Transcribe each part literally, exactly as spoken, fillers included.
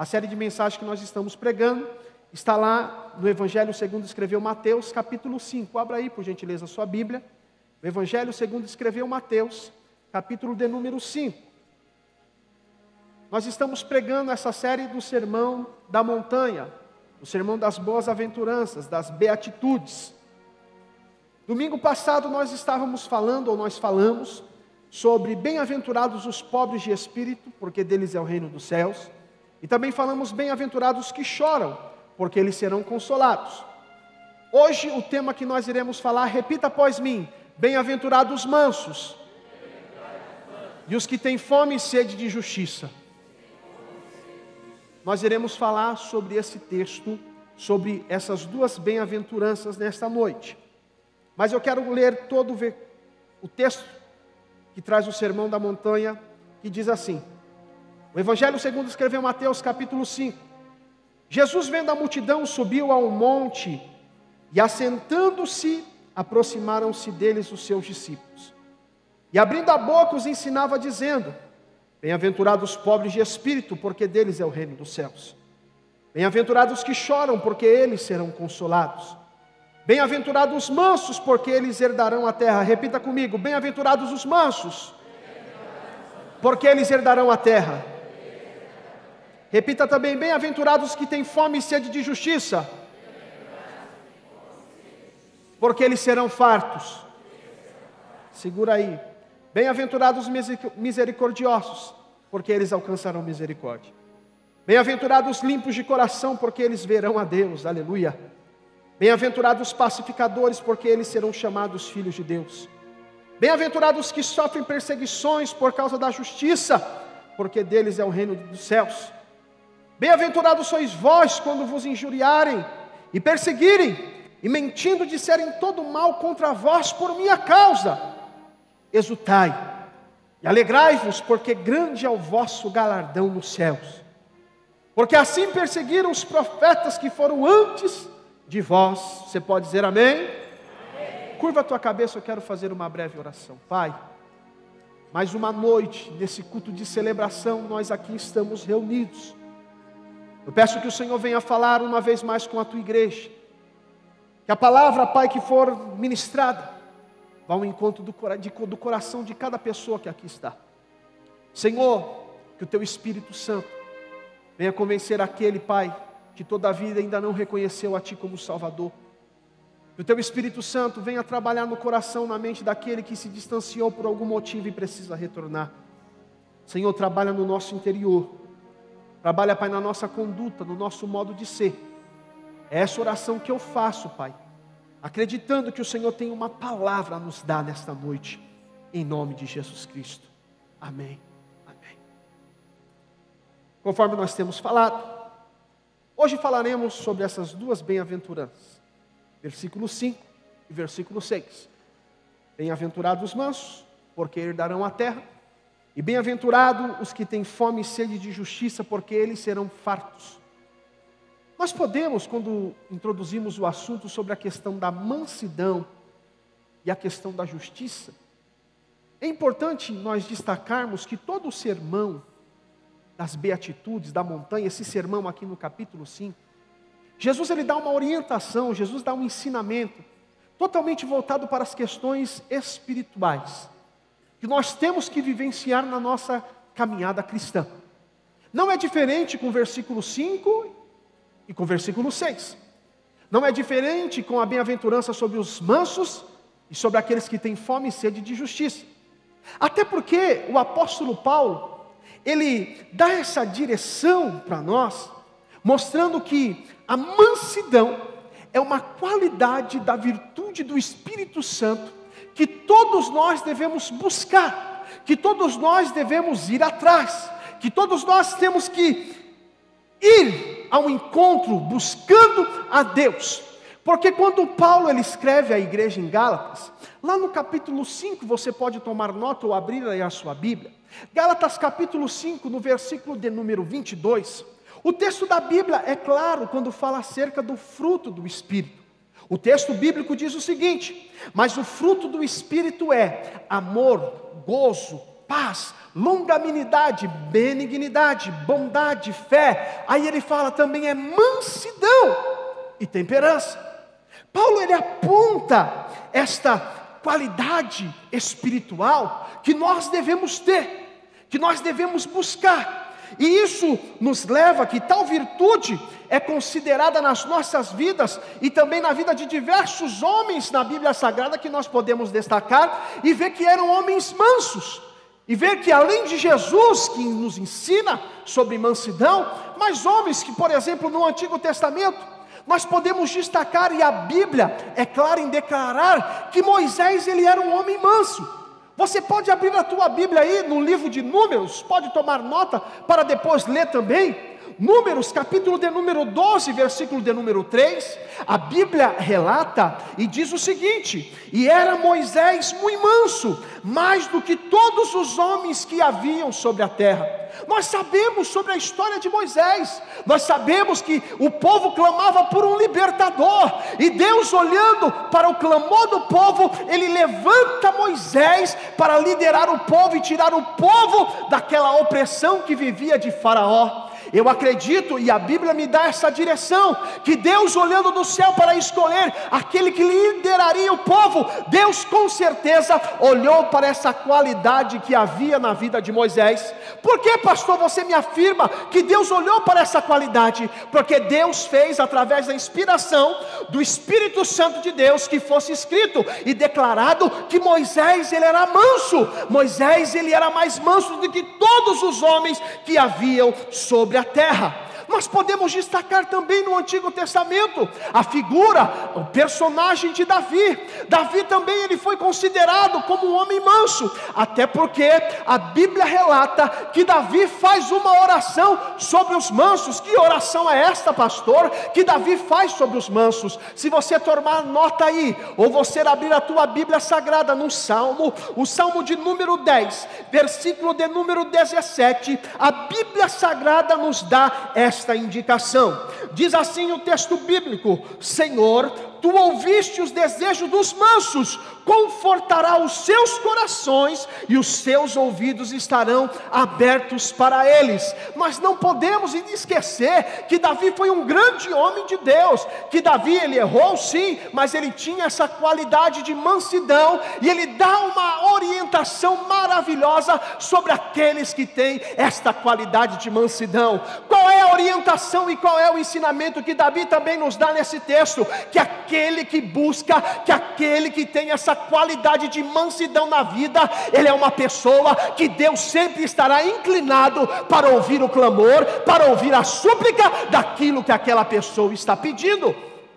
A série de mensagens que nós estamos pregando está lá no Evangelho segundo escreveu Mateus, capítulo cinco. Abra aí, por gentileza, a sua Bíblia. O Evangelho segundo escreveu Mateus, capítulo de número cinco. Nós estamos pregando essa série do Sermão da Montanha, o Sermão das Boas Aventuranças, das Beatitudes. Domingo passado nós estávamos falando, ou nós falamos, sobre bem-aventurados os pobres de espírito, porque deles é o reino dos céus. E também falamos bem-aventurados que choram, porque eles serão consolados. Hoje o tema que nós iremos falar, repita após mim: bem-aventurados mansos, e os que têm fome e sede de justiça. Nós iremos falar sobre esse texto, sobre essas duas bem-aventuranças nesta noite. Mas eu quero ler todo o texto que traz o Sermão da Montanha, que diz assim: o Evangelho segundo escreveu Mateus, capítulo cinco. Jesus, vendo a multidão, subiu ao monte, e assentando-se, aproximaram-se deles os seus discípulos. E abrindo a boca, os ensinava, dizendo: bem-aventurados os pobres de espírito, porque deles é o reino dos céus. Bem-aventurados os que choram, porque eles serão consolados. Bem-aventurados os mansos, porque eles herdarão a terra. Repita comigo: bem-aventurados os mansos, porque eles herdarão a terra. Repita também: bem-aventurados os que têm fome e sede de justiça, porque eles serão fartos. Segura aí. Bem-aventurados os misericordiosos, porque eles alcançarão misericórdia. Bem-aventurados os limpos de coração, porque eles verão a Deus. Aleluia. Bem-aventurados os pacificadores, porque eles serão chamados filhos de Deus. Bem-aventurados os que sofrem perseguições por causa da justiça, porque deles é o reino dos céus. Bem-aventurados sois vós quando vos injuriarem e perseguirem, e mentindo disserem todo mal contra vós por minha causa. Exultai e alegrai-vos, porque grande é o vosso galardão nos céus. Porque assim perseguiram os profetas que foram antes de vós. Você pode dizer amém? Amém. Curva a tua cabeça, eu quero fazer uma breve oração. Pai, mais uma noite, nesse culto de celebração, nós aqui estamos reunidos. Eu peço que o Senhor venha falar uma vez mais com a tua igreja. Que a palavra, Pai, que for ministrada, vá ao encontro do, do coração de cada pessoa que aqui está. Senhor, que o teu Espírito Santo venha convencer aquele, Pai, que toda a vida ainda não reconheceu a Ti como Salvador. Que o Teu Espírito Santo venha trabalhar no coração, na mente daquele que se distanciou por algum motivo e precisa retornar. Senhor, trabalha no nosso interior. Trabalha, Pai, na nossa conduta, no nosso modo de ser. É essa oração que eu faço, Pai, acreditando que o Senhor tem uma palavra a nos dar nesta noite, em nome de Jesus Cristo. Amém. Amém. Conforme nós temos falado, hoje falaremos sobre essas duas bem-aventuranças, versículo cinco e versículo seis. Bem-aventurados os mansos, porque herdarão a terra, e bem-aventurados os que têm fome e sede de justiça, porque eles serão fartos. Nós podemos, quando introduzimos o assunto sobre a questão da mansidão e a questão da justiça, é importante nós destacarmos que todo o sermão das beatitudes da montanha, esse sermão aqui no capítulo cinco, Jesus ele dá uma orientação, Jesus dá um ensinamento totalmente voltado para as questões espirituais, que nós temos que vivenciar na nossa caminhada cristã. Não é diferente com o versículo cinco e com o versículo seis. Não é diferente com a bem-aventurança sobre os mansos e sobre aqueles que têm fome e sede de justiça. Até porque o apóstolo Paulo, ele dá essa direção para nós, mostrando que a mansidão é uma qualidade da virtude do Espírito Santo, que todos nós devemos buscar, que todos nós devemos ir atrás, que todos nós temos que ir ao encontro buscando a Deus. Porque quando Paulo ele escreve à igreja em Gálatas, lá no capítulo cinco, você pode tomar nota ou abrir aí a sua Bíblia, Gálatas capítulo cinco, no versículo de número vinte e dois, o texto da Bíblia é claro quando fala acerca do fruto do Espírito. O texto bíblico diz o seguinte: mas o fruto do Espírito é amor, gozo, paz, longanimidade, benignidade, bondade, fé. Aí ele fala também é mansidão e temperança. Paulo ele aponta esta qualidade espiritual que nós devemos ter, que nós devemos buscar. E isso nos leva a que tal virtude é considerada nas nossas vidas e também na vida de diversos homens na Bíblia Sagrada que nós podemos destacar e ver que eram homens mansos. E ver que além de Jesus que nos ensina sobre mansidão, mas homens que, por exemplo, no Antigo Testamento, nós podemos destacar, e a Bíblia é clara em declarar que Moisés ele era um homem manso. Você pode abrir a tua Bíblia aí no livro de Números, pode tomar nota para depois ler também. Números, capítulo de número doze, versículo de número três, a Bíblia relata e diz o seguinte: e era Moisés muito manso, mais do que todos os homens que haviam sobre a terra. Nós sabemos sobre a história de Moisés, nós sabemos que o povo clamava por um libertador, e Deus, olhando para o clamor do povo, Ele levanta Moisés para liderar o povo e tirar o povo daquela opressão que vivia de Faraó. Eu acredito, e a Bíblia me dá essa direção, que Deus, olhando do céu para escolher aquele que lideraria o povo, Deus com certeza olhou para essa qualidade que havia na vida de Moisés. Por que, pastor, você me afirma que Deus olhou para essa qualidade? Porque Deus fez através da inspiração do Espírito Santo de Deus que fosse escrito e declarado que Moisés ele era manso. Moisés ele era mais manso do que todos os homens que haviam sobre a terra. Nós podemos destacar também no Antigo Testamento a figura, o personagem de Davi. Davi também ele foi considerado como um homem manso, até porque a Bíblia relata que Davi faz uma oração sobre os mansos. Que oração é esta, pastor, que Davi faz sobre os mansos? Se você tomar nota aí, ou você abrir a tua Bíblia Sagrada no Salmo, o Salmo de número dez, versículo de número dezessete, a Bíblia Sagrada nos dá esta esta indicação. Diz assim o texto bíblico: Senhor, tu ouviste os desejos dos mansos, confortará os seus corações e os seus ouvidos estarão abertos para eles. Nós não podemos esquecer que Davi foi um grande homem de Deus, que Davi ele errou sim, mas ele tinha essa qualidade de mansidão, e ele dá uma orientação maravilhosa sobre aqueles que têm esta qualidade de mansidão. Qual é a orientação e qual é o ensinamento que Davi também nos dá nesse texto? Que aquele que busca, que aquele que tem essa qualidade de mansidão na vida, ele é uma pessoa que Deus sempre estará inclinado para ouvir o clamor, para ouvir a súplica daquilo que aquela pessoa está pedindo.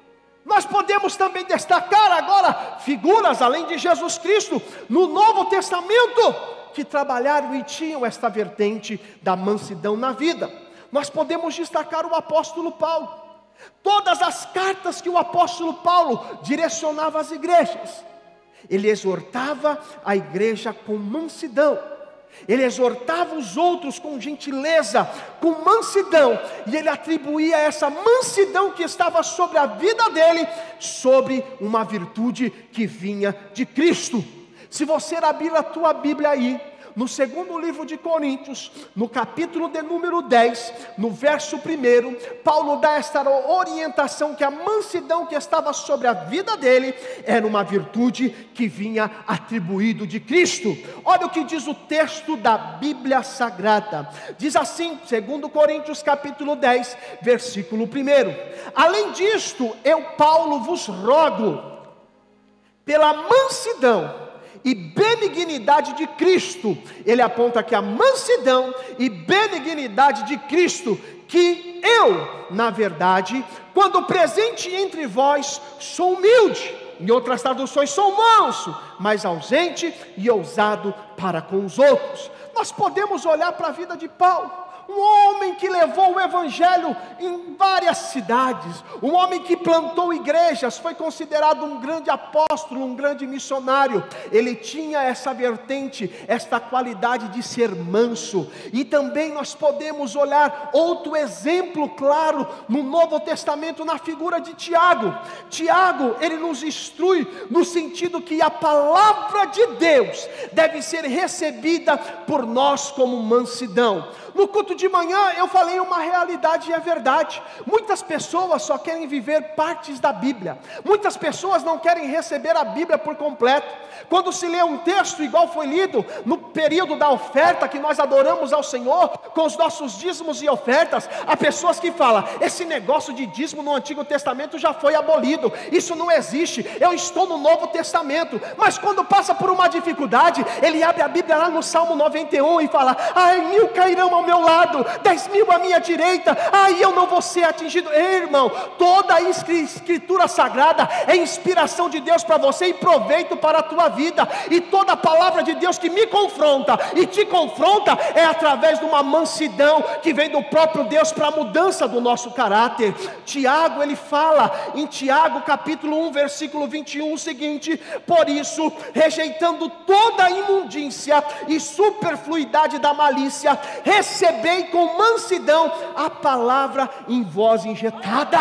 Nós podemos também destacar agora figuras além de Jesus Cristo no Novo Testamento que trabalharam e tinham esta vertente da mansidão na vida. Nós podemos destacar o apóstolo Paulo. Todas as cartas que o apóstolo Paulo direcionava às igrejas, ele exortava a igreja com mansidão, ele exortava os outros com gentileza, com mansidão, e ele atribuía essa mansidão que estava sobre a vida dele, sobre uma virtude que vinha de Cristo. Se você abrir a tua Bíblia aí, no segundo livro de Coríntios, no capítulo de número dez, no verso primeiro, Paulo dá esta orientação que a mansidão que estava sobre a vida dele era uma virtude que vinha atribuído de Cristo. Olha o que diz o texto da Bíblia Sagrada. Diz assim, segundo Coríntios capítulo dez, versículo primeiro: além disto, eu, Paulo, vos rogo, pela mansidão e benignidade de Cristo. Ele aponta aqui a mansidão e benignidade de Cristo, que eu, na verdade, quando presente entre vós, sou humilde. Em outras traduções, sou manso, mas ausente e ousado para com os outros. Nós podemos olhar para a vida de Paulo, um homem que levou o evangelho em várias cidades, um homem que plantou igrejas, foi considerado um grande apóstolo, um grande missionário. Ele tinha essa vertente, esta qualidade de ser manso. E também nós podemos olhar outro exemplo claro no Novo Testamento, na figura de Tiago. Tiago, ele nos instrui no sentido que a palavra de Deus deve ser recebida por nós como mansidão. No culto de manhã eu falei uma realidade e é verdade. Muitas pessoas só querem viver partes da Bíblia. Muitas pessoas não querem receber a Bíblia por completo. Quando se lê um texto igual foi lido no período da oferta, que nós adoramos ao Senhor com os nossos dízimos e ofertas, há pessoas que falam: esse negócio de dízimo no Antigo Testamento já foi abolido, isso não existe, eu estou no Novo Testamento. Mas quando passa por uma dificuldade, ele abre a Bíblia lá no Salmo noventa e um e fala: ai, mil cairão ao meu lado, dez mil à minha direita, ai, eu não vou ser atingido. Ei, irmão, toda a escritura sagrada é inspiração de Deus para você e proveito para a tua vida. E toda a palavra de Deus que me confronta e te confronta é através de uma mansidão que vem do próprio Deus para a mudança do nosso caráter. Tiago, ele fala em Tiago capítulo um versículo vinte e um o seguinte: por isso, rejeitando toda a imundícia e superfluidade da malícia, recebei com mansidão a palavra em vós injetada.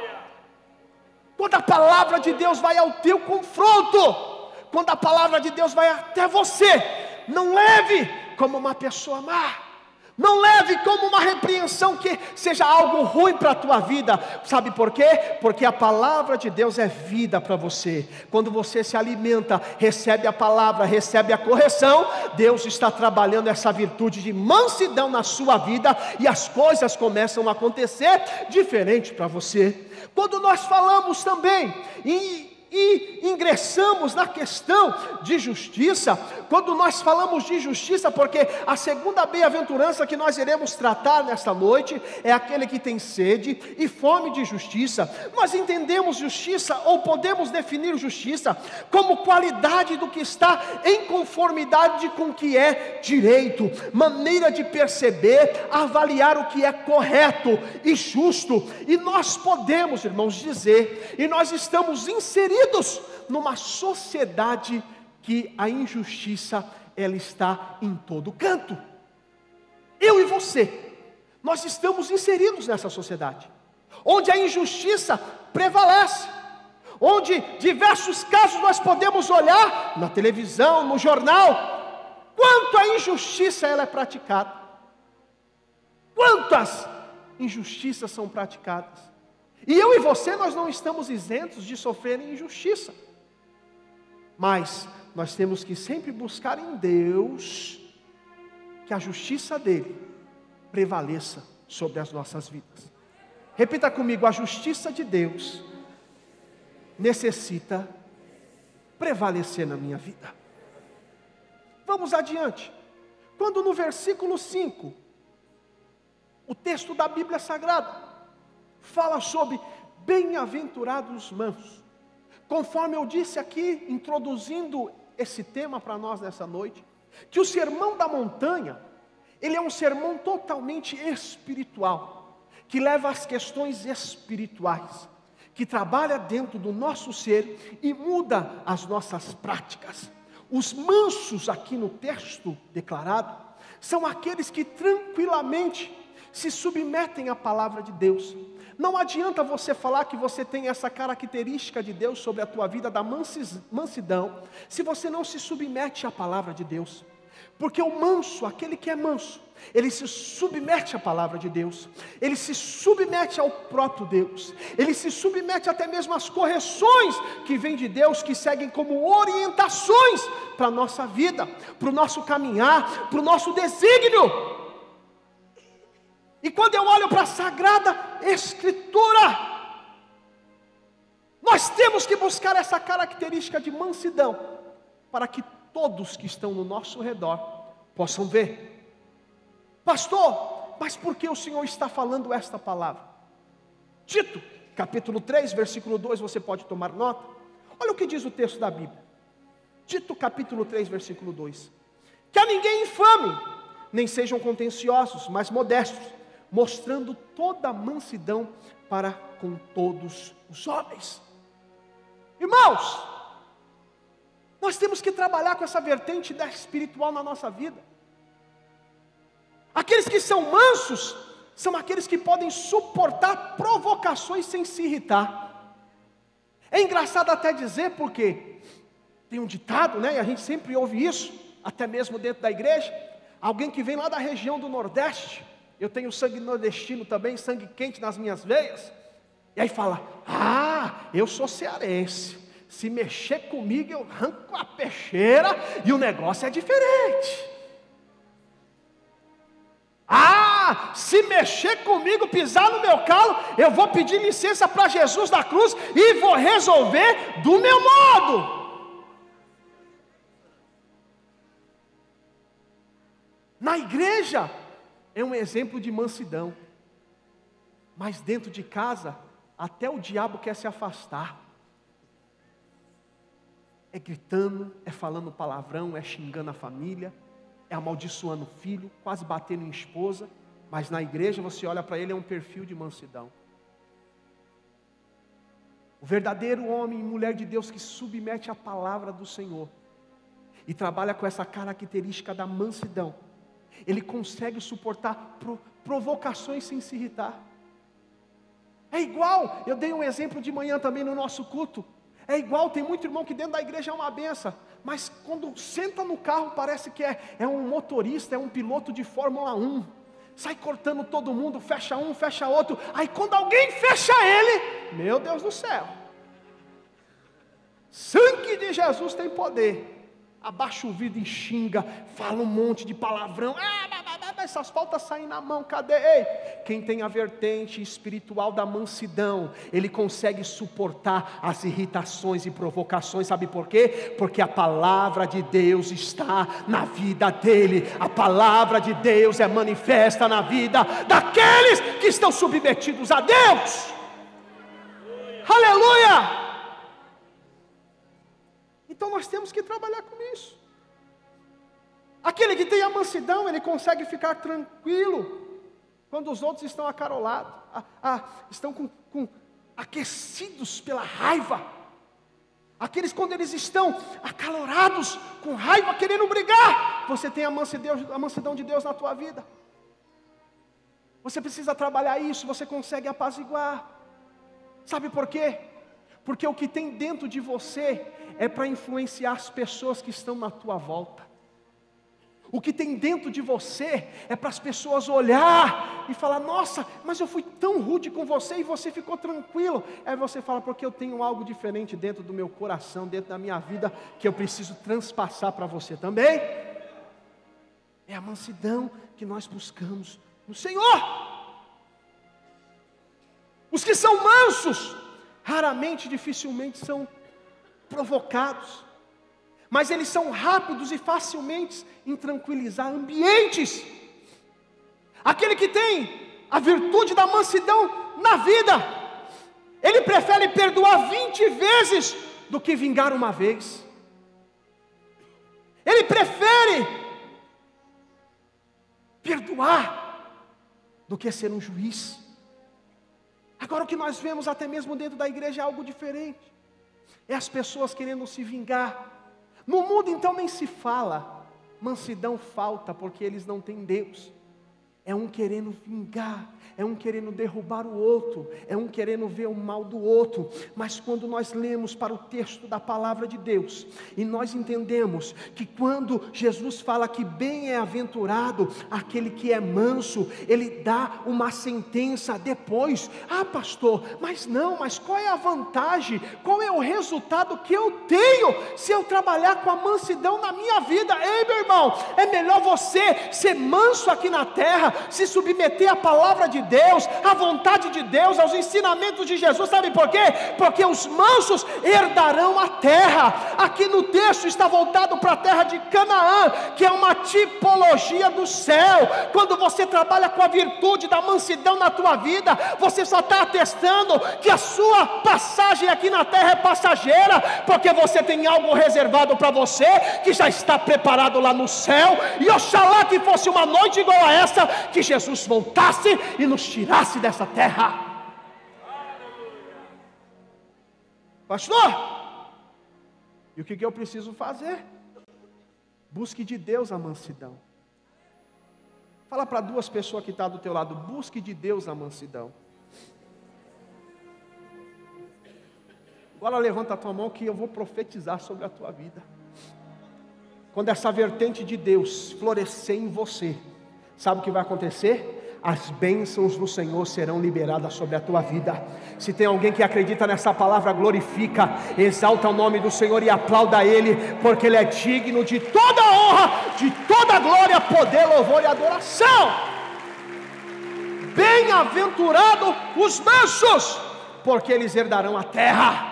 Quando a palavra de Deus vai ao teu confronto, quando a palavra de Deus vai até você, não leve como uma pessoa má, não leve como uma repreensão que seja algo ruim para a tua vida. Sabe por quê? Porque a palavra de Deus é vida para você. Quando você se alimenta, recebe a palavra, recebe a correção, Deus está trabalhando essa virtude de mansidão na sua vida, e as coisas começam a acontecer diferente para você. Quando nós falamos também em E ingressamos na questão de justiça, quando nós falamos de justiça, porque a segunda bem-aventurança que nós iremos tratar nesta noite é aquele que tem sede e fome de justiça. Nós entendemos justiça, ou podemos definir justiça, como qualidade do que está em conformidade com o que é direito, maneira de perceber, avaliar o que é correto e justo. E nós podemos, irmãos, dizer, e nós estamos inseridos numa sociedade que a injustiça, ela está em todo canto. Eu e você, nós estamos inseridos nessa sociedade, onde a injustiça prevalece, onde diversos casos nós podemos olhar na televisão, no jornal, quanto a injustiça ela é praticada, quantas injustiças são praticadas. E eu e você, nós não estamos isentos de sofrer injustiça, mas nós temos que sempre buscar em Deus que a justiça dele prevaleça sobre as nossas vidas. Repita comigo: a justiça de Deus necessita prevalecer na minha vida. Vamos adiante. Quando no versículo cinco, o texto da Bíblia Sagrada fala sobre bem-aventurados mansos. Conforme eu disse aqui, introduzindo esse tema para nós nessa noite, que o sermão da montanha, ele é um sermão totalmente espiritual, que leva às questões espirituais, que trabalha dentro do nosso ser e muda as nossas práticas. Os mansos aqui no texto declarado, são aqueles que tranquilamente se submetem à palavra de Deus. Não adianta você falar que você tem essa característica de Deus sobre a tua vida da mansidão, se você não se submete à palavra de Deus. Porque o manso, aquele que é manso, ele se submete à palavra de Deus, ele se submete ao próprio Deus, ele se submete até mesmo às correções que vêm de Deus, que seguem como orientações para a nossa vida, para o nosso caminhar, para o nosso desígnio. E quando eu olho para a Sagrada Escritura, nós temos que buscar essa característica de mansidão, para que todos que estão no nosso redor possam ver. Pastor, mas por que o Senhor está falando esta palavra? Tito, capítulo três, versículo dois, você pode tomar nota. Olha o que diz o texto da Bíblia. Tito, capítulo três, versículo dois. Que a ninguém infame, nem sejam contenciosos, mas modestos, mostrando toda a mansidão para com todos os homens. Irmãos, nós temos que trabalhar com essa vertente da espiritual na nossa vida. Aqueles que são mansos, são aqueles que podem suportar provocações sem se irritar. É engraçado até dizer, porque tem um ditado, né, e a gente sempre ouve isso, até mesmo dentro da igreja, alguém que vem lá da região do Nordeste, eu tenho sangue nordestino também, sangue quente nas minhas veias, e aí fala, ah, eu sou cearense, se mexer comigo eu arranco a peixeira, e o negócio é diferente. Ah, se mexer comigo, pisar no meu calo, eu vou pedir licença para Jesus da cruz, e vou resolver do meu modo. Na igreja, é um exemplo de mansidão, mas dentro de casa, até o diabo quer se afastar, é gritando, é falando palavrão, é xingando a família, é amaldiçoando o filho, quase batendo em esposa, mas na igreja você olha para ele, é um perfil de mansidão. O verdadeiro homem e mulher de Deus que submete à palavra do Senhor, e trabalha com essa característica da mansidão, ele consegue suportar provocações sem se irritar. É igual, eu dei um exemplo de manhã também no nosso culto, é igual, tem muito irmão que dentro da igreja é uma benção, mas quando senta no carro parece que é, é um motorista, é um piloto de Fórmula um, sai cortando todo mundo, fecha um, fecha outro, aí quando alguém fecha ele, meu Deus do céu, sangue de Jesus tem poder, abaixa o vidro e xinga, fala um monte de palavrão, essas faltas saem na mão, cadê? Ei, quem tem a vertente espiritual da mansidão, ele consegue suportar as irritações e provocações, sabe por quê? Porque a palavra de Deus está na vida dele, a palavra de Deus é manifesta na vida daqueles que estão submetidos a Deus. Aleluia! Então nós temos que trabalhar com isso. Aquele que tem a mansidão, ele consegue ficar tranquilo quando os outros estão acarolados, a, a, estão com, com, aquecidos pela raiva. Aqueles quando eles estão acalorados, com raiva, querendo brigar, você tem a mansidão, a mansidão de Deus na tua vida. Você precisa trabalhar isso, você consegue apaziguar. Sabe por quê? Porque o que tem dentro de você é para influenciar as pessoas que estão na tua volta. O que tem dentro de você é para as pessoas olhar e falar, nossa, mas eu fui tão rude com você e você ficou tranquilo. Aí você fala, porque eu tenho algo diferente dentro do meu coração, dentro da minha vida, que eu preciso transpassar para você também. É a mansidão que nós buscamos no Senhor. Os que são mansos, raramente, dificilmente são provocados, mas eles são rápidos e facilmente em tranquilizar ambientes. Aquele que tem a virtude da mansidão na vida, ele prefere perdoar vinte vezes do que vingar uma vez. Ele prefere perdoar do que ser um juiz. Agora o que nós vemos até mesmo dentro da igreja é algo diferente. É as pessoas querendo se vingar. No mundo então nem se fala. Mansidão falta porque eles não têm Deus. É um querendo vingar, é um querendo derrubar o outro, é um querendo ver o mal do outro. Mas quando nós lemos para o texto da palavra de Deus, e nós entendemos que quando Jesus fala que bem-aventurado aquele que é manso, ele dá uma sentença depois. Ah pastor, mas não, mas qual é a vantagem, qual é o resultado que eu tenho se eu trabalhar com a mansidão na minha vida? Ei meu irmão, é melhor você ser manso aqui na terra se submeter à palavra de Deus, à vontade de Deus, aos ensinamentos de Jesus. Sabe por quê? Porque os mansos herdarão a terra. Aqui no texto está voltado para a terra de Canaã, que é uma tipologia do céu. Quando você trabalha com a virtude da mansidão na tua vida, você só está atestando que a sua passagem aqui na terra é passageira, porque você tem algo reservado para você, que já está preparado lá no céu. E oxalá que fosse uma noite igual a essa, que Jesus voltasse e nos tirasse dessa terra. Pastor, e o que, que eu preciso fazer? Busque de Deus a mansidão. Fala para duas pessoas que estão do teu lado, busque de Deus a mansidão. Agora levanta a tua mão que eu vou profetizar sobre a tua vida. Quando essa vertente de Deus florescer em você, sabe o que vai acontecer? As bênçãos do Senhor serão liberadas sobre a tua vida. Se tem alguém que acredita nessa palavra, glorifica, exalta o nome do Senhor e aplauda Ele, porque Ele é digno de toda honra, de toda glória, poder, louvor e adoração. Bem-aventurado os mansos, porque eles herdarão a terra.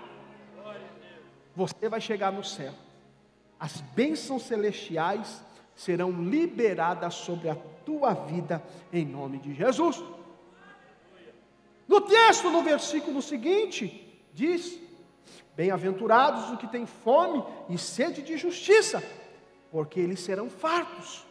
Você vai chegar no céu. As bênçãos celestiais serão liberadas sobre a tua vida, em nome de Jesus. No texto, no versículo seguinte, diz: bem-aventurados os que têm fome e sede de justiça, porque eles serão fartos.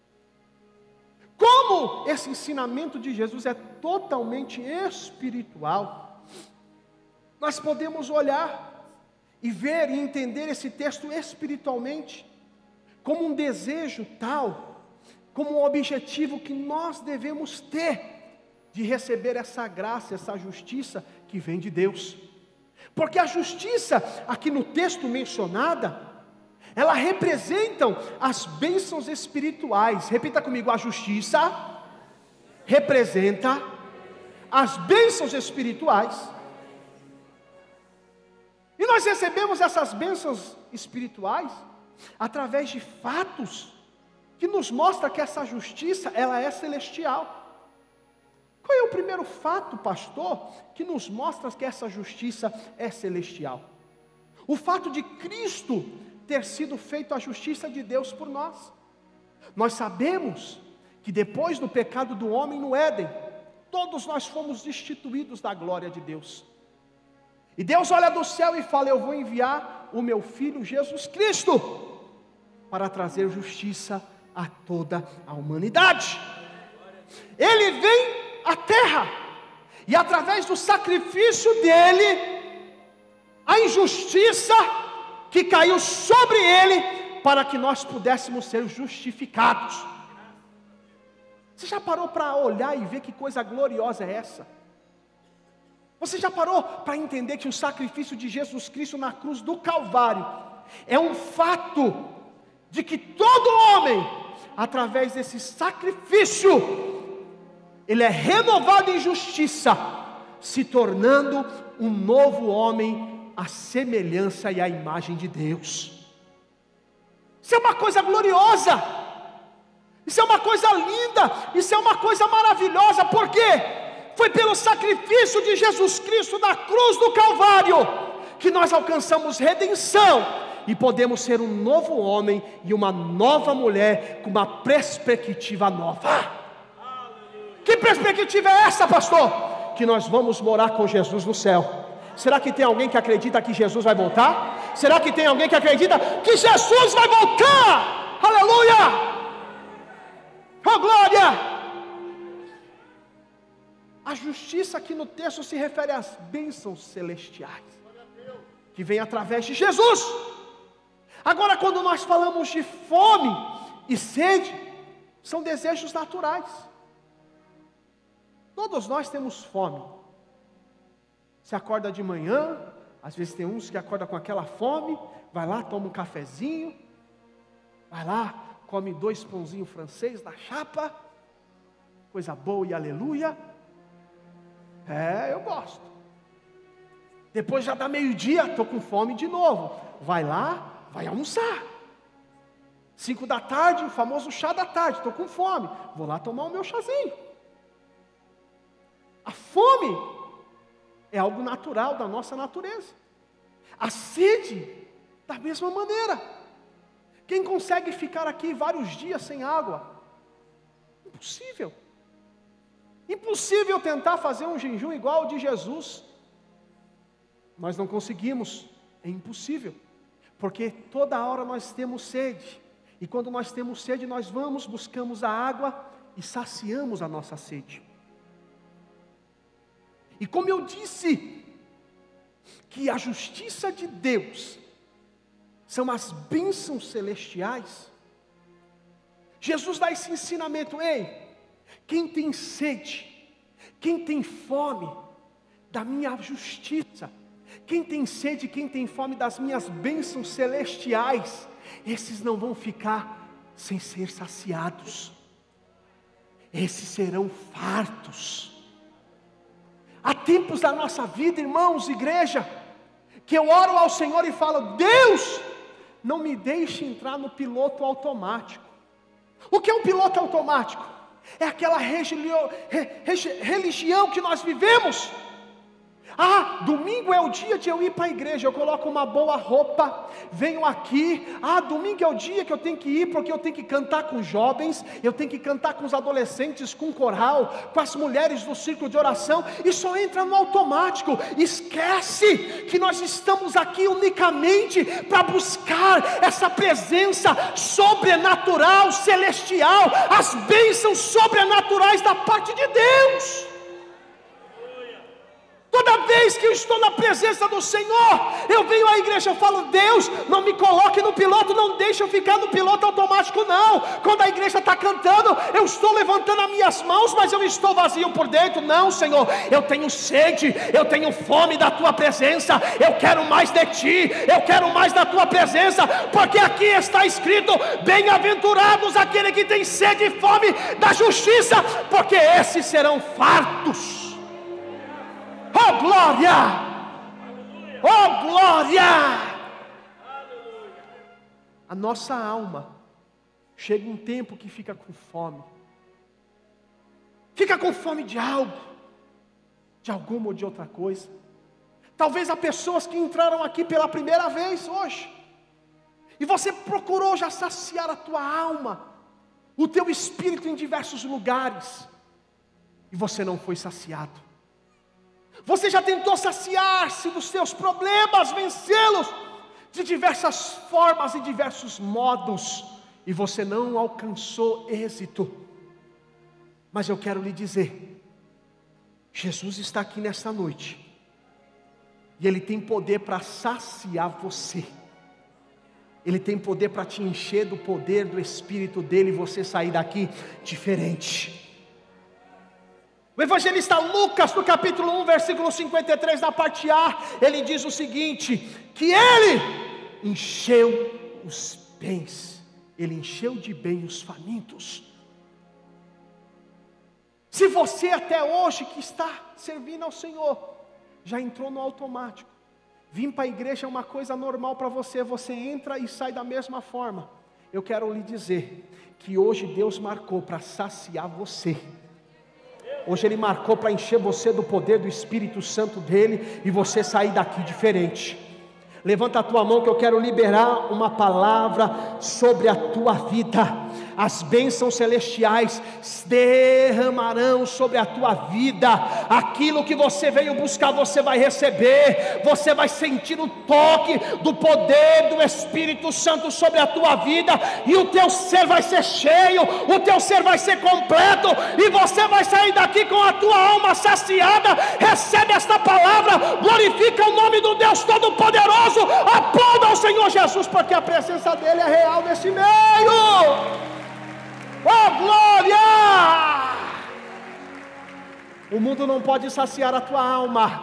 Como esse ensinamento de Jesus é totalmente espiritual, nós podemos olhar e ver e entender esse texto espiritualmente, como um desejo tal, como um objetivo que nós devemos ter, de receber essa graça, essa justiça que vem de Deus. Porque a justiça, aqui no texto mencionada, ela representam as bênçãos espirituais. Repita comigo: a justiça representa as bênçãos espirituais. E nós recebemos essas bênçãos espirituais através de fatos que nos mostram que essa justiça, ela é celestial. Qual é o primeiro fato, pastor, que nos mostra que essa justiça é celestial? O fato de Cristo ter sido feito a justiça de Deus por nós. Nós sabemos que depois do pecado do homem no Éden, todos nós fomos destituídos da glória de Deus. E Deus olha do céu e fala: eu vou enviar o meu Filho Jesus Cristo para trazer justiça a toda a humanidade. Ele vem à terra, e através do sacrifício dele, a injustiça que caiu sobre ele, para que nós pudéssemos ser justificados. Você já parou para olhar e ver que coisa gloriosa é essa? Você já parou para entender que o sacrifício de Jesus Cristo na cruz do Calvário é um fato de que todo homem, através desse sacrifício, ele é renovado em justiça, se tornando um novo homem à semelhança e à imagem de Deus. Isso é uma coisa gloriosa, isso é uma coisa linda, isso é uma coisa maravilhosa. Por quê? Foi pelo sacrifício de Jesus Cristo na cruz do Calvário que nós alcançamos redenção e podemos ser um novo homem e uma nova mulher com uma perspectiva nova. Que perspectiva é essa, pastor? Que nós vamos morar com Jesus no céu. Será que tem alguém que acredita que Jesus vai voltar? Será que tem alguém que acredita que Jesus vai voltar? Aleluia! Oh glória! A justiça aqui no texto se refere às bênçãos celestiais, que vem através de Jesus. Agora, quando nós falamos de fome e sede, são desejos naturais. Todos nós temos fome. Você acorda de manhã, às vezes tem uns que acordam com aquela fome, vai lá, toma um cafezinho, vai lá, come dois pãozinhos francês na chapa, coisa boa e aleluia. É, eu gosto. Depois já dá meio-dia, estou com fome de novo. Vai lá, vai almoçar. Cinco da tarde, o famoso chá da tarde, estou com fome, vou lá tomar o meu chazinho. A fome é algo natural da nossa natureza. A sede, da mesma maneira. Quem consegue ficar aqui vários dias sem água? Impossível. Impossível tentar fazer um jejum igual ao de Jesus. Nós não conseguimos, é impossível. Porque toda hora nós temos sede. E quando nós temos sede, nós vamos, buscamos a água e saciamos a nossa sede. E como eu disse, que a justiça de Deus são as bênçãos celestiais, Jesus dá esse ensinamento: ei, quem tem sede, quem tem fome da minha justiça, quem tem sede, quem tem fome das minhas bênçãos celestiais, esses não vão ficar sem ser saciados, esses serão fartos. Há tempos da nossa vida, irmãos, igreja, que eu oro ao Senhor e falo: Deus, não me deixe entrar no piloto automático. O que é um piloto automático? É aquela religião, religião que nós vivemos. Ah, domingo é o dia de eu ir para a igreja, eu coloco uma boa roupa, venho aqui. Ah, domingo é o dia que eu tenho que ir, porque eu tenho que cantar com jovens, eu tenho que cantar com os adolescentes, com coral, com as mulheres do círculo de oração, e só entra no automático. Esquece que nós estamos aqui unicamente para buscar essa presença sobrenatural, celestial, as bênçãos sobrenaturais da parte de Deus. Toda vez que eu estou na presença do Senhor, eu venho à igreja, eu falo: Deus, não me coloque no piloto, não deixe eu ficar no piloto automático não. Quando a igreja está cantando, eu estou levantando as minhas mãos, mas eu estou vazio por dentro. Não, Senhor, eu tenho sede, eu tenho fome da Tua presença, eu quero mais de Ti, eu quero mais da Tua presença, porque aqui está escrito: bem-aventurados aqueles que têm sede e fome da justiça, porque esses serão fartos. Oh glória! Oh glória! A nossa alma chega um tempo que fica com fome. Fica com fome de algo, de alguma ou de outra coisa. Talvez há pessoas que entraram aqui pela primeira vez hoje, e você procurou já saciar a tua alma, o teu espírito em diversos lugares, e você não foi saciado. Você já tentou saciar-se dos seus problemas, vencê-los de diversas formas e diversos modos, e você não alcançou êxito. Mas eu quero lhe dizer, Jesus está aqui nesta noite, e Ele tem poder para saciar você. Ele tem poder para te encher do poder do Espírito dEle, e você sair daqui diferente. O evangelista Lucas, no capítulo um, versículo cinquenta e três, na parte A, ele diz o seguinte: que ele encheu os bens, ele encheu de bem os famintos. Se você até hoje que está servindo ao Senhor, já entrou no automático, vir para a igreja é uma coisa normal para você, você entra e sai da mesma forma, eu quero lhe dizer, que hoje Deus marcou para saciar você. Hoje Ele marcou para encher você do poder do Espírito Santo dEle, e você sair daqui diferente. Levanta a tua mão que eu quero liberar uma palavra sobre a tua vida. As bênçãos celestiais derramarão sobre a tua vida. Aquilo que você veio buscar, você vai receber. Você vai sentir o toque do poder do Espírito Santo sobre a tua vida, e o teu ser vai ser cheio, o teu ser vai ser completo, e você vai sair daqui com a tua alma saciada. Recebe esta palavra, glorifica o nome do Deus Todo-Poderoso, aplauda ao Senhor Jesus, porque a presença dEle é real nesse meio. Oh glória! O mundo não pode saciar a tua alma,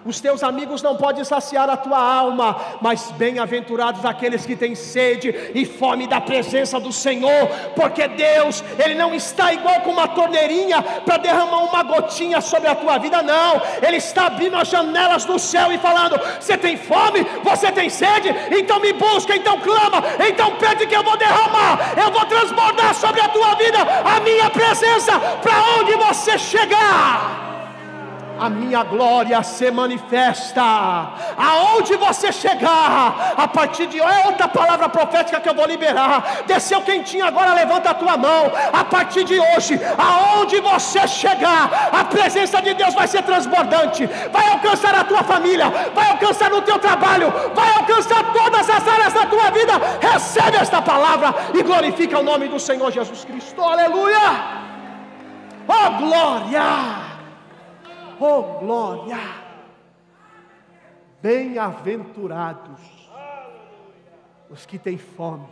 Os teus amigos não podem saciar a tua alma, mas bem-aventurados aqueles que têm sede e fome da presença do Senhor, porque Deus, Ele não está igual com uma torneirinha para derramar uma gotinha sobre a tua vida, não. Ele está abrindo as janelas do céu e falando: você tem fome? Você tem sede? Então me busca, então clama, então pede que eu vou derramar, eu vou transbordar sobre a tua vida a minha presença. Para onde você chegar, a minha glória se manifesta. Aonde você chegar, a partir de hoje, é outra palavra profética que eu vou liberar. Desceu quentinho agora, levanta a tua mão. A partir de hoje, aonde você chegar, a presença de Deus vai ser transbordante, vai alcançar a tua família, vai alcançar no teu trabalho, vai alcançar todas as áreas da tua vida. Recebe esta palavra e glorifica o nome do Senhor Jesus Cristo. Aleluia! Oh glória! Oh glória! Bem-aventurados os que têm fome,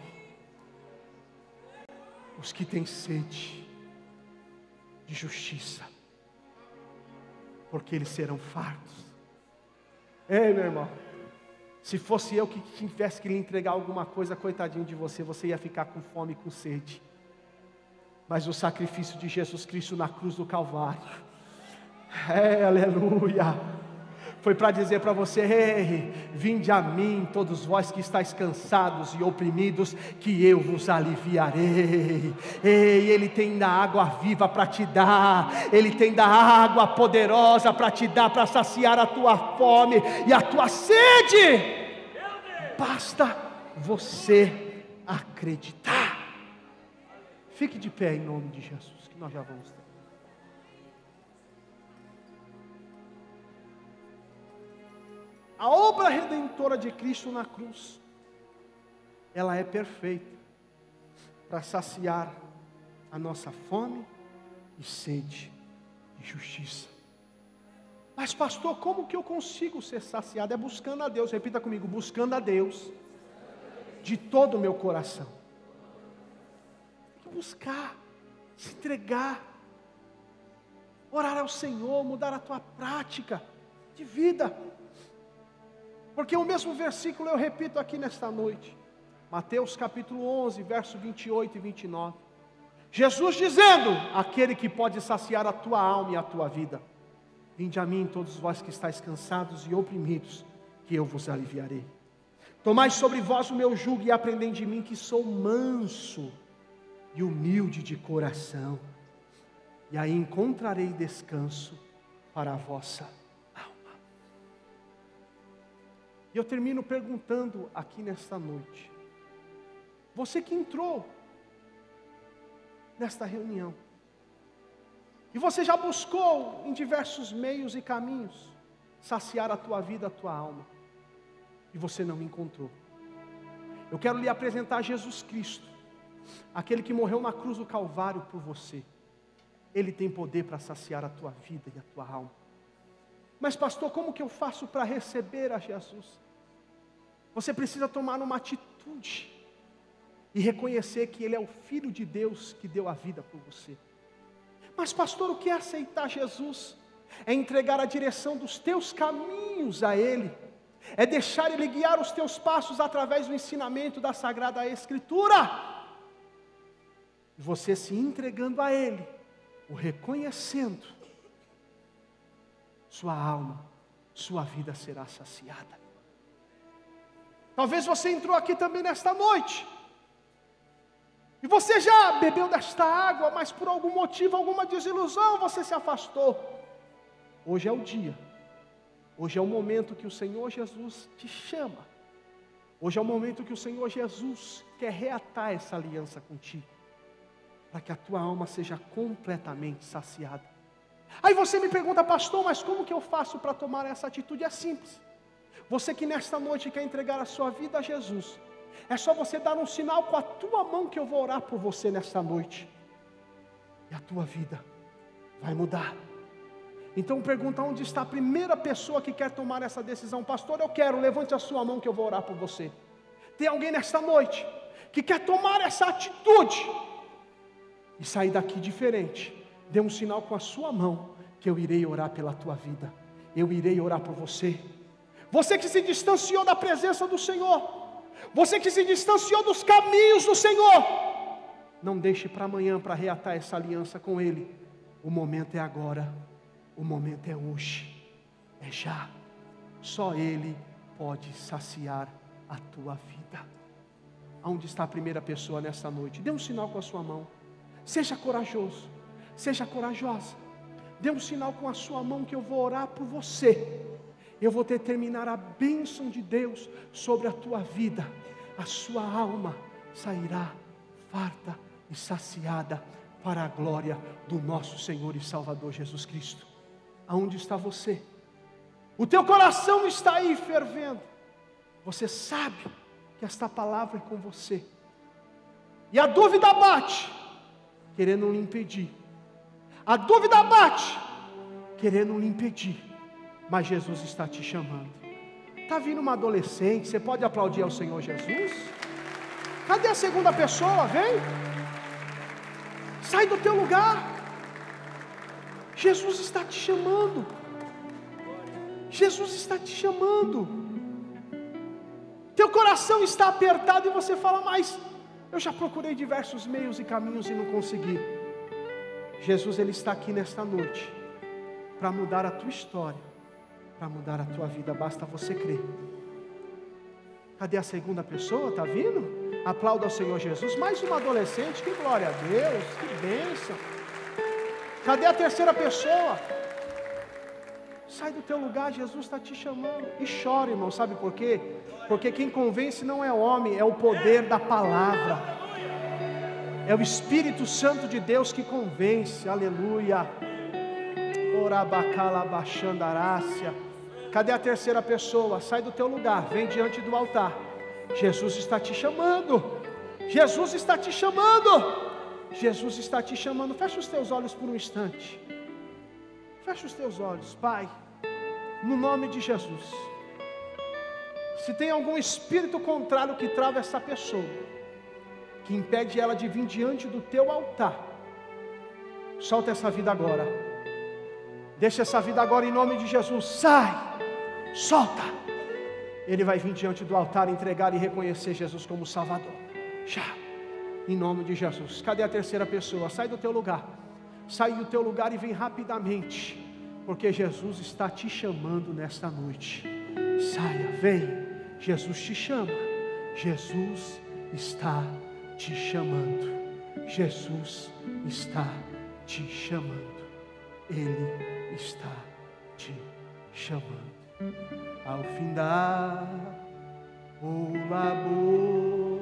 os que têm sede de justiça, porque eles serão fartos. Ei, meu irmão, se fosse eu que tivesse que lhe entregar alguma coisa, coitadinho de você, você ia ficar com fome e com sede. Mas o sacrifício de Jesus Cristo na cruz do Calvário, é, aleluia, foi para dizer para você: ei, vinde a mim todos vós que estáis cansados e oprimidos, que eu vos aliviarei. Ei, Ele tem da água viva para te dar, Ele tem da água poderosa para te dar, para saciar a tua fome e a tua sede. Basta você acreditar. Fique de pé em nome de Jesus, que nós já vamos ter. A obra redentora de Cristo na cruz, ela é perfeita para saciar a nossa fome e sede de justiça. Mas pastor, como que eu consigo ser saciado? É buscando a Deus. Repita comigo: buscando a Deus de todo o meu coração. Tem que buscar, se entregar, orar ao Senhor, mudar a tua prática de vida. Porque o mesmo versículo eu repito aqui nesta noite, Mateus capítulo onze, verso vinte e oito e vinte e nove. Jesus dizendo: aquele que pode saciar a tua alma e a tua vida, vinde a mim todos vós que estáis cansados e oprimidos, que eu vos aliviarei. Tomai sobre vós o meu jugo e aprendei de mim, que sou manso e humilde de coração, e aí encontrarei descanso para a vossa alma. E eu termino perguntando aqui nesta noite: você que entrou nesta reunião, e você já buscou em diversos meios e caminhos saciar a tua vida, a tua alma, e você não encontrou, eu quero lhe apresentar Jesus Cristo, aquele que morreu na cruz do Calvário por você. Ele tem poder para saciar a tua vida e a tua alma. Mas pastor, como que eu faço para receber a Jesus? Você precisa tomar uma atitude e reconhecer que Ele é o Filho de Deus que deu a vida por você. Mas pastor, o que é aceitar Jesus? É entregar a direção dos teus caminhos a Ele, é deixar Ele guiar os teus passos através do ensinamento da Sagrada Escritura. E você se entregando a Ele, o reconhecendo, sua alma, sua vida será saciada. Talvez você entrou aqui também nesta noite, e você já bebeu desta água, mas por algum motivo, alguma desilusão, você se afastou. Hoje é o dia, hoje é o momento que o Senhor Jesus te chama, hoje é o momento que o Senhor Jesus quer reatar essa aliança contigo, para que a tua alma seja completamente saciada. Aí você me pergunta: pastor, mas como que eu faço para tomar essa atitude? É simples. Você que nesta noite quer entregar a sua vida a Jesus, é só você dar um sinal com a tua mão, que eu vou orar por você nesta noite, e a tua vida vai mudar. Então pergunta: onde está a primeira pessoa que quer tomar essa decisão? Pastor, eu quero. Levante a sua mão que eu vou orar por você. Tem alguém nesta noite que quer tomar essa atitude e sair daqui diferente? Dê um sinal com a sua mão, que eu irei orar pela tua vida, eu irei orar por você. Você que se distanciou da presença do Senhor, você que se distanciou dos caminhos do Senhor, não deixe para amanhã para reatar essa aliança com Ele. O momento é agora, o momento é hoje, é já. Só Ele pode saciar a tua vida. Aonde está a primeira pessoa nessa noite? Dê um sinal com a sua mão. Seja corajoso, seja corajosa. Dê um sinal com a sua mão que eu vou orar por você. Eu vou determinar a bênção de Deus sobre a tua vida. A sua alma sairá farta e saciada para a glória do nosso Senhor e Salvador Jesus Cristo. Aonde está você? O teu coração está aí fervendo. Você sabe que esta palavra é com você. E a dúvida bate, querendo lhe impedir. A dúvida bate, querendo lhe impedir. Mas Jesus está te chamando. Está vindo uma adolescente, você pode aplaudir ao Senhor Jesus? Cadê a segunda pessoa? Vem. Sai do teu lugar. Jesus está te chamando. Jesus está te chamando. Teu coração está apertado e você fala, mas eu já procurei diversos meios e caminhos e não consegui. Jesus, Ele está aqui nesta noite para mudar a tua história, para mudar a tua vida, basta você crer. Cadê a segunda pessoa? Está vindo? Aplauda ao Senhor Jesus. Mais uma adolescente, que glória a Deus, que bênção. Cadê a terceira pessoa? Sai do teu lugar, Jesus está te chamando. E chora, irmão, sabe por quê? Porque quem convence não é o homem, é o poder da palavra. É o Espírito Santo de Deus que convence, aleluia. Orabacalabaxandarácia. Cadê a terceira pessoa? Sai do teu lugar, vem diante do altar. Jesus está te chamando. Jesus está te chamando. Jesus está te chamando. Fecha os teus olhos por um instante. Fecha os teus olhos, Pai, no nome de Jesus. Se tem algum espírito contrário que trava essa pessoa, que impede ela de vir diante do teu altar, solta essa vida agora. Deixa essa vida agora em nome de Jesus. Sai, solta. Ele vai vir diante do altar, entregar e reconhecer Jesus como Salvador. Já, em nome de Jesus. Cadê a terceira pessoa? Sai do teu lugar. Sai do teu lugar e vem rapidamente, porque Jesus está te chamando nesta noite. Saia, vem. Jesus te chama. Jesus está te chamando. Jesus está te chamando. Ele está te chamando. Ao findar o labor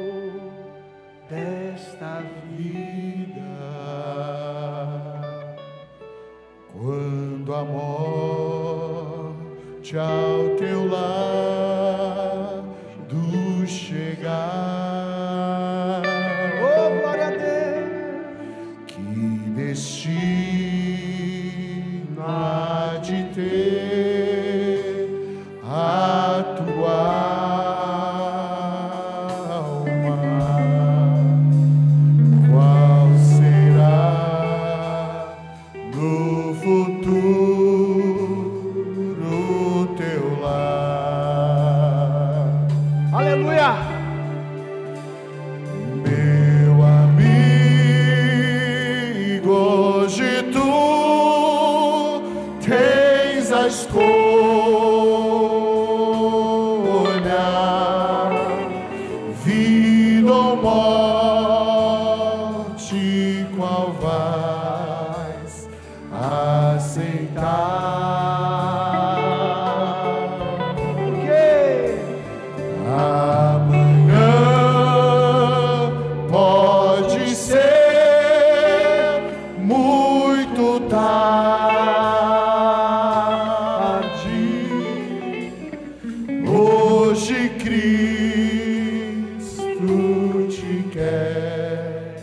desta vida, quando a morte ao teu lado chegar, oh glória a Deus, que destino há de ter a tua alma, qual será no futuro teu lar? Aleluia. Meu amigo, hoje tu tens a escolha, vida ou morte, qual vais aceitar? Porque amanhã pode ser muito tarde. Hoje Cristo te quer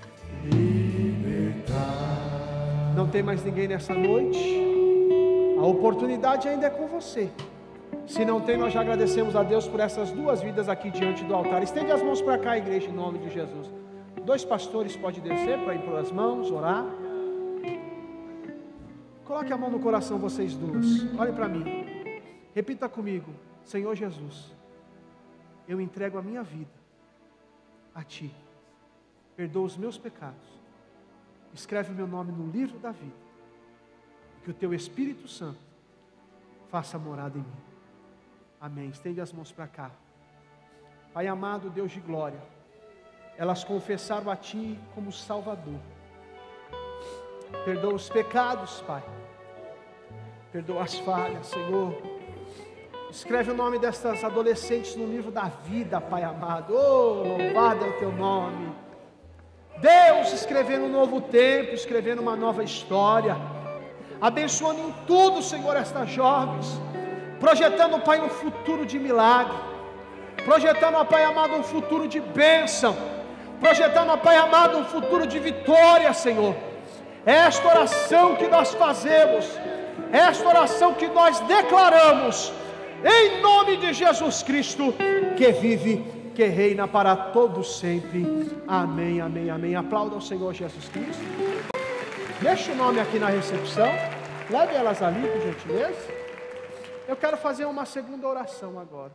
libertar. não tem mais ninguém nessa noite. A oportunidade ainda é com você. Se não tem, nós já agradecemos a Deus por essas duas vidas aqui diante do altar. Estende as mãos para cá, igreja, em nome de Jesus. Dois pastores podem descer para impor as mãos, orar. Coloque a mão no coração, vocês duas. Olhem para mim. Repita comigo: Senhor Jesus, eu entrego a minha vida a Ti. Perdoa os meus pecados. Escreve meu nome no livro da vida. Que o Teu Espírito Santo faça morada em mim. Amém. Estende as mãos para cá. Pai amado, Deus de glória, elas confessaram a Ti como Salvador. Perdoa os pecados, Pai. Perdoa as falhas, Senhor. Escreve o nome destas adolescentes no livro da vida, Pai amado. Oh, louvado é o Teu nome. Deus, escrevendo um novo tempo, escrevendo uma nova história. Abençoando em tudo, Senhor, estas jovens. Projetando, Pai, um futuro de milagre. Projetando, ó Pai amado, um futuro de bênção. Projetando, ó Pai amado, um futuro de vitória, Senhor. Esta oração que nós fazemos, esta oração que nós declaramos, em nome de Jesus Cristo, que vive, que reina para todos sempre. Amém, amém, amém. Aplauda ao Senhor Jesus Cristo. Deixa o nome aqui na recepção. Leve elas ali, por gentileza. Eu quero fazer uma segunda oração agora.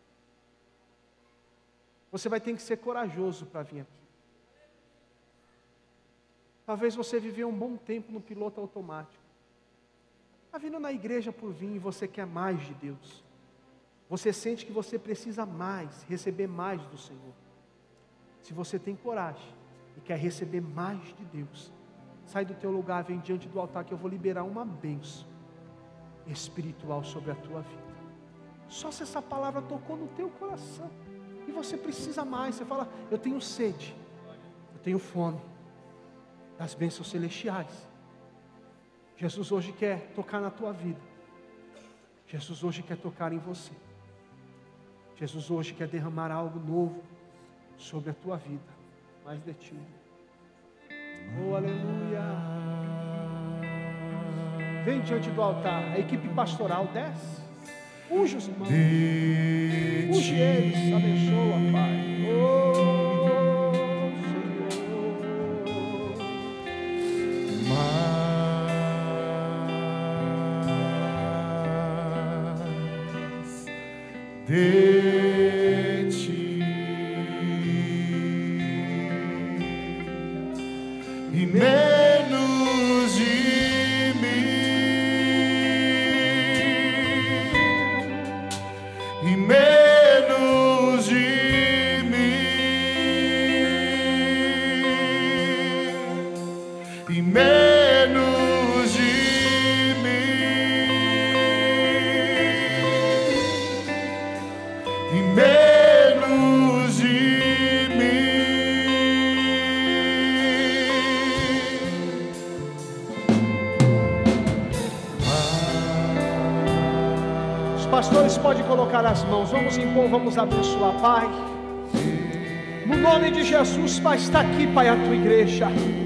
Você vai ter que ser corajoso para vir aqui. Talvez você viveu um bom tempo no piloto automático. Está vindo na igreja por vir e você quer mais de Deus. Você sente que você precisa mais, receber mais do Senhor. Se você tem coragem e quer receber mais de Deus, sai do teu lugar, vem diante do altar que eu vou liberar uma bênção espiritual sobre a tua vida. Só se essa palavra tocou no teu coração e você precisa mais, você fala: eu tenho sede, eu tenho fome das bênçãos celestiais. Jesus hoje quer tocar na tua vida. Jesus hoje quer tocar em você. Jesus hoje quer derramar algo novo sobre a tua vida. Mais de ti. Oh, aleluia. Vem diante do altar. A equipe pastoral desce. Unge os irmãos. Unge eles. Abençoa, Pai. Oh, de ti e menos de mim e menos de mim e menos de menos de mim. Os pastores podem colocar as mãos. Vamos impor, vamos abençoar, Pai. No nome de Jesus, Pai, está aqui, Pai, a tua igreja.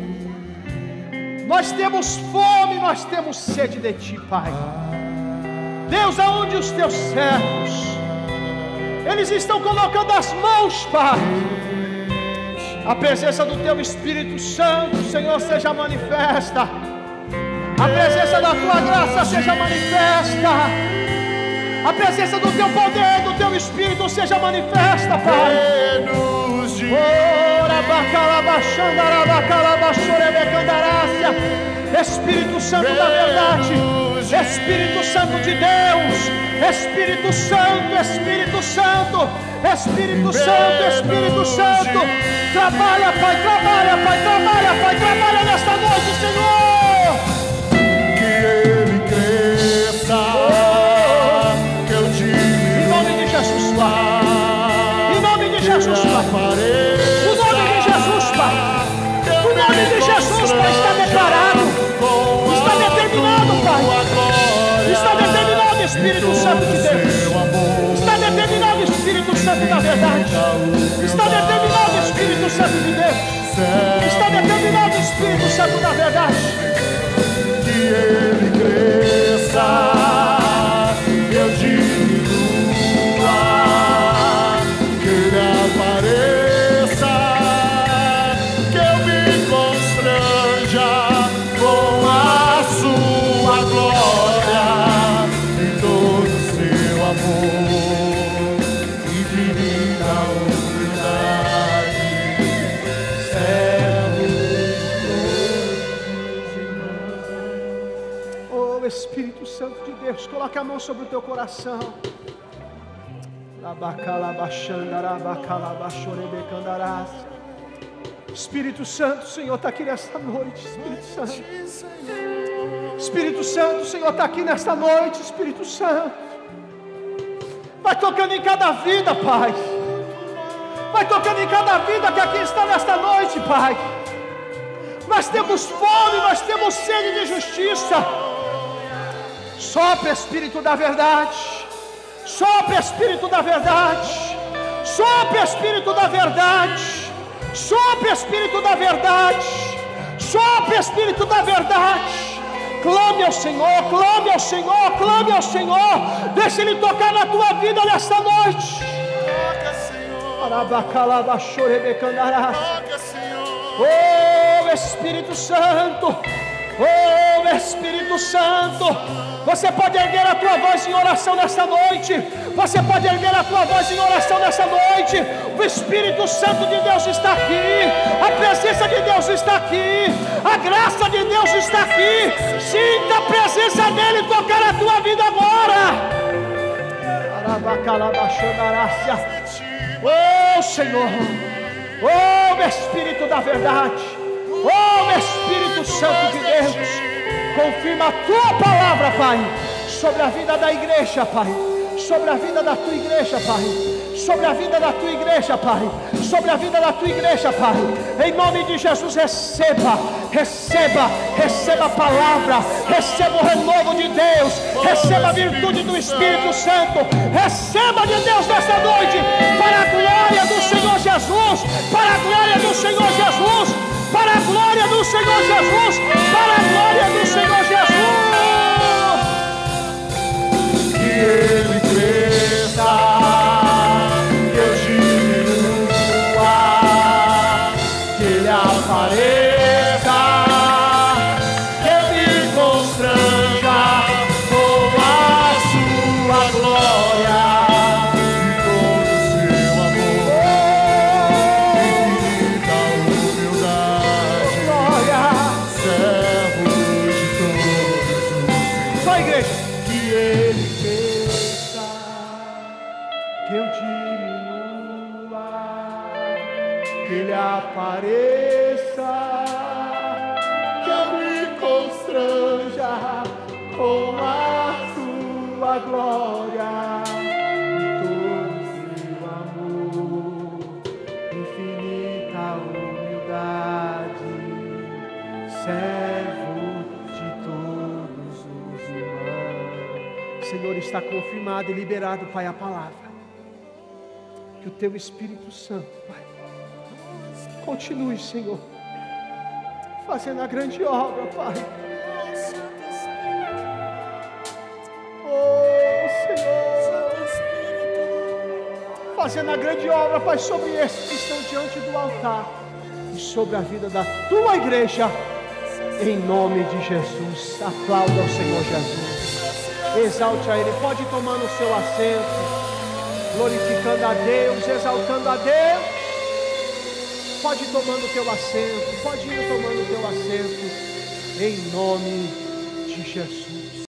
Nós temos fome, nós temos sede de ti, Pai. Deus, aonde os teus servos, eles estão colocando as mãos, Pai. A presença do Teu Espírito Santo, Senhor, seja manifesta. A presença da Tua graça seja manifesta. A presença do Teu poder, do Teu Espírito seja manifesta, Pai. Espírito Santo da verdade, Espírito Santo de Deus, Espírito Santo, Espírito Santo, Espírito Santo, Espírito Santo, trabalha, Pai, trabalha, Pai, trabalha, Pai, trabalha nesta noite, Senhor. Que Ele cresça, que eu diminua. Em nome de Jesus, Pai. Em nome de Jesus, Pai. O nome de Jesus, Pai. O nome de Jesus, Pai, está declarado. Está determinado, Pai. Está determinado, Espírito Santo de Deus. Está determinado, Espírito Santo da verdade. Está determinado, Espírito Santo de Deus. Está determinado, Espírito Santo da verdade. Que Ele cresça, que eu diminua, que Ele apareça, que eu me constranja com a sua coloque a mão sobre o teu coração. Espírito Santo, o Senhor está aqui nesta noite. Espírito Santo, Espírito Santo, o Senhor está aqui nesta noite. Espírito Santo, vai tocando em cada vida, Pai. Vai tocando em cada vida que aqui está nesta noite, Pai. Nós temos fome, nós temos sede de justiça. Sopra, Espírito da verdade. Sopra, Espírito da verdade. Sopra, Espírito da verdade. Sopra, Espírito da verdade. Sopra, Espírito da verdade. Clame ao Senhor, clame ao Senhor, clame ao Senhor. Deixa Ele tocar na tua vida nesta noite. Toca, Senhor. Toca, Senhor. Oh, Espírito Santo. Oh, Espírito Santo. Você pode erguer a tua voz em oração nesta noite. Você pode erguer a tua voz em oração nesta noite. O Espírito Santo de Deus está aqui. A presença de Deus está aqui. A graça de Deus está aqui. Sinta a presença dEle tocar a tua vida agora. Oh, Senhor. Oh, Espírito da verdade. Oh, Espírito Santo de Deus, confirma a tua palavra, Pai, sobre a vida da igreja, Pai, sobre a vida da tua igreja, Pai, sobre a vida da tua igreja, Pai, sobre a vida da tua igreja, Pai. Em nome de Jesus, receba, receba, receba a palavra, receba o renovo de Deus, receba a virtude do Espírito Santo, receba de Deus nesta noite, para a glória do Senhor Jesus, para a glória do Senhor Jesus. Para a glória do Senhor Jesus, para a glória do Senhor Jesus. Que Ele cresça, que eu diminua, que Ele apareça, que eu me constranja com a sua glória e todo o seu amor, infinita humildade. Servo de todos os irmãos. Só a igreja. Que Ele cresça, Que eu diminua, que Ele apareça, que eu me constranja com a sua glória e todo o seu amor, infinita humildade, servo de todos os irmãos. Senhor, está confirmado e liberado, Pai, a palavra. Que o teu Espírito Santo, Pai, continue, Senhor, fazendo a grande obra, Pai. Oh, Senhor, fazendo a grande obra, Pai, sobre esses que estão diante do altar e sobre a vida da tua igreja, em nome de Jesus. Aplauda ao Senhor Jesus, exalte a Ele. Pode ir tomando o seu assento, glorificando a Deus, exaltando a Deus. Pode ir tomando o teu assento, pode ir tomando o teu assento, em nome de Jesus.